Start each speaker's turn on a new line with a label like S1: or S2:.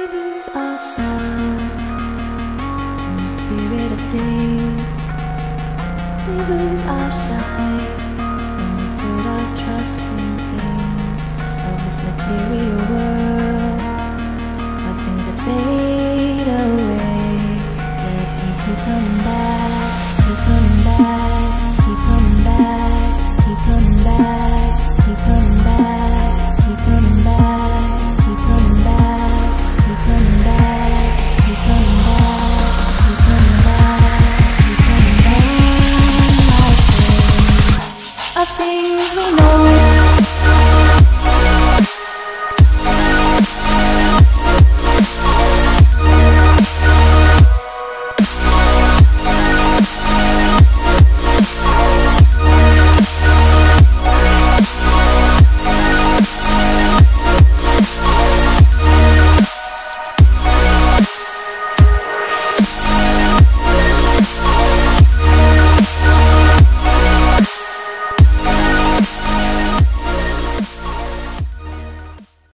S1: lose ourselves in the spirit of things. We lose our sight when we put our trust in things of this material world.